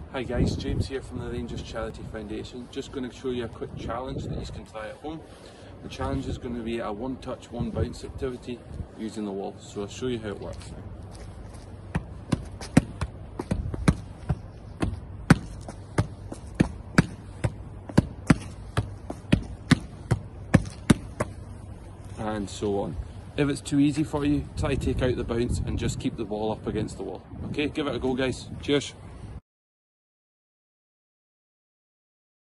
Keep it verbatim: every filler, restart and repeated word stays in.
Hi guys, James here from the Rangers Charity Foundation. Just going to show you a quick challenge that you can try at home. The challenge is going to be a one touch, one bounce activity using the wall. So I'll show you how it works. And so on. If it's too easy for you, try take out the bounce and just keep the ball up against the wall. Okay, give it a go guys. Cheers.